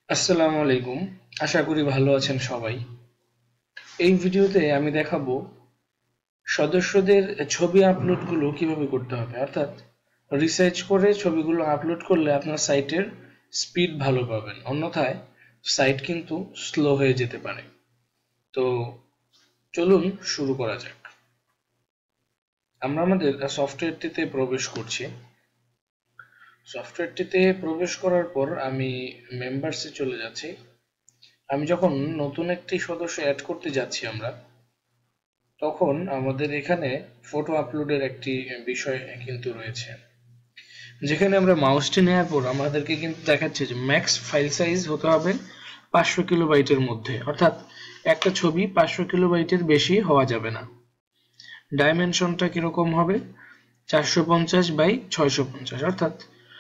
আসসালামু আলাইকুম। আশা করি ভালো আছেন সবাই। এই ভিডিওতে আমি দেখাবো সদস্যদের ছবি আপলোডগুলো কিভাবে করতে হবে, অর্থাৎ রিসার্চ করে ছবিগুলো আপলোড করলে আপনার সাইটের স্পিড ভালো পাবেন, অন্যথায় সাইট কিন্তু স্লো হয়ে যেতে পারে। তো চলুন শুরু করা যাক। আমরা আমাদের সফটওয়্যারটিতে প্রবেশ করছি। সফটওয়্যারটিতে প্রবেশ করার পর আমি মেম্বারসে চলে যাচ্ছি। আমি যখন নতুন একটি সদস্য অ্যাড করতে যাচ্ছি তখন আমাদের এখানে ফটো আপলোডের একটি বিষয় কিন্তু রয়েছে, যেখানে আমরা মাউসটি নেওয়ার পর আমাদেরকে কিন্তু দেখাচ্ছে যে ম্যাক্স ফাইল সাইজ হতে হবে 500 কিলোবাইটের মধ্যে, অর্থাৎ একটা ছবি 500 কিলোবাইটের বেশি হওয়া যাবে না। ডাইমেনশনটা কিরকম হবে? 450 বাই 650, অর্থাৎ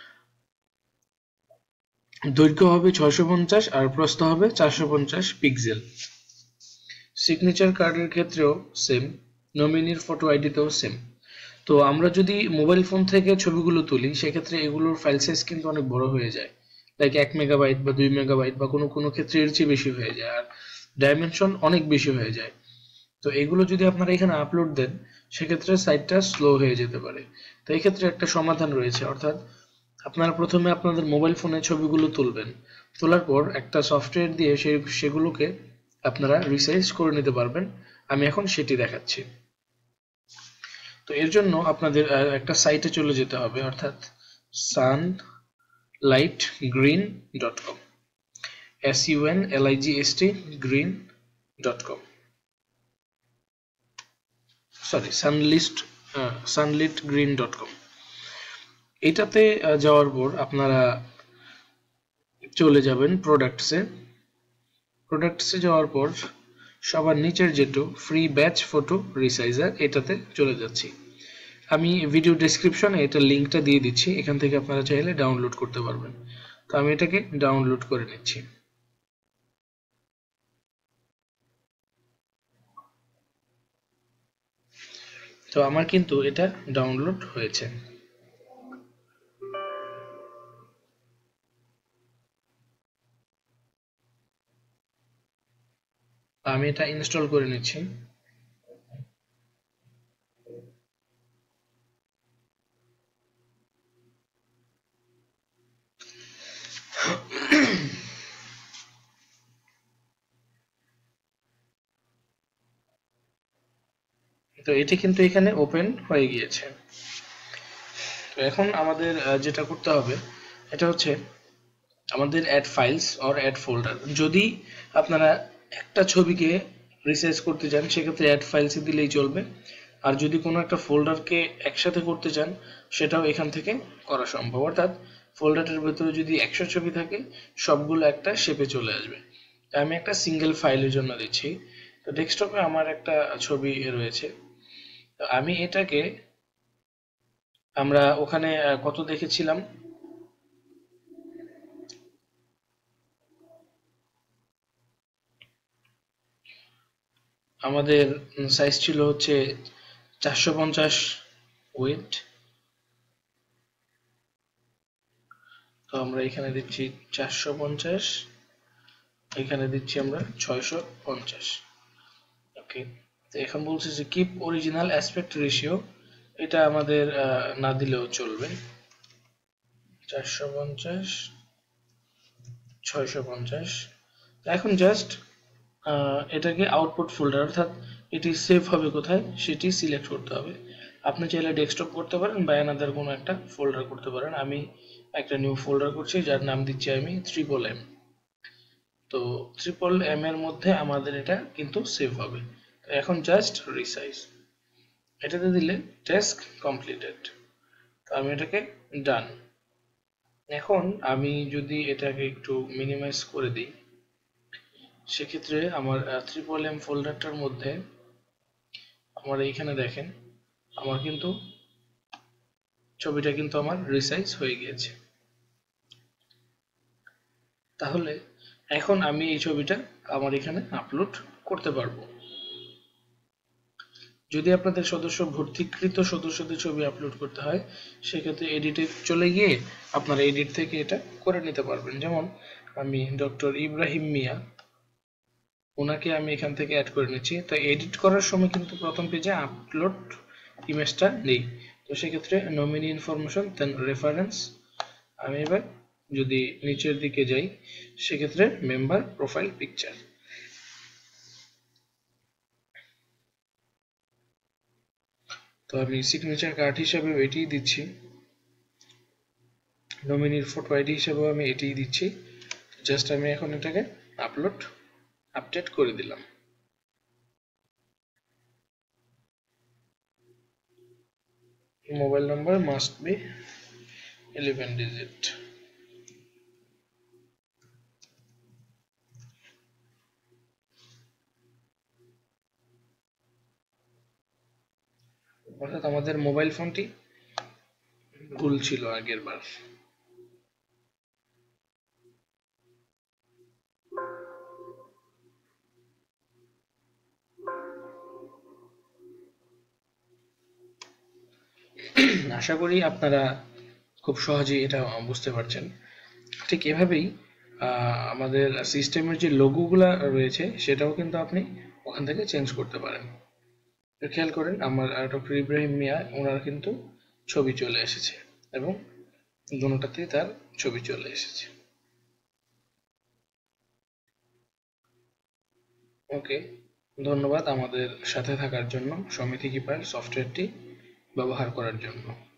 দৈর্ঘ্য হবে 650 আর প্রস্থ হবে 450 পিক্সেল। সিগনেচার কার্ডের ক্ষেত্রেও সেম, নমিনির ফটো আইডিতেও সেম। তো আমরা যদি মোবাইল ফোন থেকে ছবিগুলো তুলি সেক্ষেত্রে এগুলোর ফাইল সাইজ কিন্তু অনেক বড় হয়ে যায়, লাইক 1 মেগাবাইট বা 2 মেগাবাইট বা কোনো কোনো ক্ষেত্রে এর চেয়ে বেশি হয়ে যায়, আর ডাইমেনশন অনেক বেশি হয়ে যায়। তো এগুলো যদি আপনারা এখানে আপলোড দেন সেক্ষেত্রে সাইটটা স্লো হয়ে যেতে পারে। তো এই ক্ষেত্রে একটা সমাধান রয়েছে, অর্থাৎ আপনারা প্রথমে আপনাদের মোবাইল ফোনে ছবিগুলো তুলবেন, তোলার পর একটা সফটওয়্যার দিয়ে সেগুলোকে আপনারা রিসাইজ করে নিতে পারবেন। আমি এখন সেটি দেখাচ্ছি। তো এর জন্য আপনাদের একটা সাইটে চলে যেতে হবে, অর্থাৎ sunlightgreen.com, sunligst green.com, sorry sunlightgreen.com। এটাতে যাওয়ার পর আপনারা চলে যাবেন প্রোডাক্টসে যাওয়ার পর সবার নিচের যেটো ফ্রি ব্যাচ ফটো রিসাইজার, এটাতে চলে যাচ্ছি। আমি ভিডিও ডেসক্রিপশনে এটা লিঙ্কটা দিয়ে দিচ্ছি, এখান থেকে আপনারা চাইলে ডাউনলোড করতে পারবেন। তো আমি এটাকে ডাউনলোড করে নিচ্ছি। তো আমার কিন্তু এটা ডাউনলোড হয়েছে। আমি এটা ইনস্টল করে নিচ্ছি। তো এটি কিন্তু এখানে ওপেন হয়ে গিয়েছে। তো এখন আমাদের যেটা করতে হবে এটা হচ্ছে আমাদের add files or add folder. যদি আপনারা একটা ছবিকে রিসাইজ করতে চান সেক্ষেত্রে অ্যাড ফাইলসে দিলেই চলবে, আর যদি কোনো একটা ফোল্ডারকে একসাথে করতে চান সেটাও এখান থেকে করা সম্ভব, অর্থাৎ ফোল্ডারের ভেতরে যদি 100 ছবি থাকে সবগুলো একটা শেপে চলে আসবে। আমি একটা সিঙ্গেল ফাইলের জন্য দিচ্ছি। তো ডেস্কটপে আমার একটা ছবি রয়েছে, তো আমি এটাকে, আমরা ওখানে কত দেখেছিলাম, আমাদের সাইজ ছিল হচ্ছে 450 উইডথ। তো আমরা এখানে দিচ্ছি 450, এখানে দিচ্ছি আমরা 650। ওকে। তো এখন বলছে যে কিপ অরিজিনাল অ্যাসপেক্ট রেশিও, এটা আমাদের না দিলেও চলবে। 450 650। এখন জাস্ট এটাকে আউটপুট ফোল্ডার, অর্থাৎ এটি সেভ হবে কোথায় সেটি সিলেক্ট করতে হবে। আপনি চাইলে ডেস্কটপ করতে পারেন বা অ্যানাদার কোনো একটা ফোল্ডার করতে পারেন। আমি একটা নিউ ফোল্ডার করছি যার নাম দিচ্ছি আমি ট্রিপল এম। তো ট্রিপল এম এর মধ্যে আমাদের এটা কিন্তু সেভ হবে। তো এখন জাস্ট রিসাইজ এটাতে দিলে টাস্ক কমপ্লিটেড। তো আমি এটাকে ডান। এখন আমি যদি এটাকে একটু মিনিমাইজ করে দিই সেক্ষেত্রে আমার ট্রিপল এম ফোল্ডারটার মধ্যে আমার এইখানে দেখেন আমার কিন্তু ছবিটা কিন্তু আমার রিসাইজ হয়ে গিয়েছে। তাহলে এখন আমি এই ছবিটা আমার এখানে আপলোড করতে পারবো। যদি আপনাদের ভর্তিকৃত সদস্যদের ছবি আপলোড করতে হয়, সেক্ষেত্রে এডিটে চলে গিয়ে আপনারা এডিট থেকে এটা করে নিতে পারবেন। যেমন আমি ডক্টর ইব্রাহিম মিয়া, ওনাকে আমি এখান থেকে অ্যাড করে নিচ্ছি। তো এডিট করার সময় কিন্তু প্রথম পেজে আপলোড ইমেজটা নেই। তো সেক্ষেত্রে নমিনি ইনফরমেশন, দেন রেফারেন্স। আমি এবার যদি নিচের দিকে যাই, সেক্ষেত্রে মেম্বার প্রোফাইল পিকচার। তো আমি সিগনেচার কার্ড হিসেবে এটিই দিচ্ছি, নমিনির ফটো আইডি হিসেবেও আমি এটিই দিচ্ছি। জাস্ট আমি এখন এটাকে আপডেট করে দিলাম। Mobile number must be 11 digit. অর্থাৎ আমাদের মোবাইল ফোনটি ভুল ছিল আগের বার। আশা করি আপনারা খুব সহজেই এটা বুঝতে পারছেন। ঠিক এভাবেই আমাদের সিস্টেমের যে লোগোগুলা রয়েছে সেটাও কিন্তু আপনি ওখান থেকে চেঞ্জ করতে পারেন। খেয়াল করেন আমার ডক্টর ইব্রাহিম মিয়া, ওনার কিন্তু ছবি চলে এসেছে এবং দুটোটাতেই তার ছবি চলে এসেছে। ওকে, ধন্যবাদ আমাদের সাথে থাকার জন্য, সমিতি কিপার সফটওয়্যারটি ব্যবহার করার জন্য।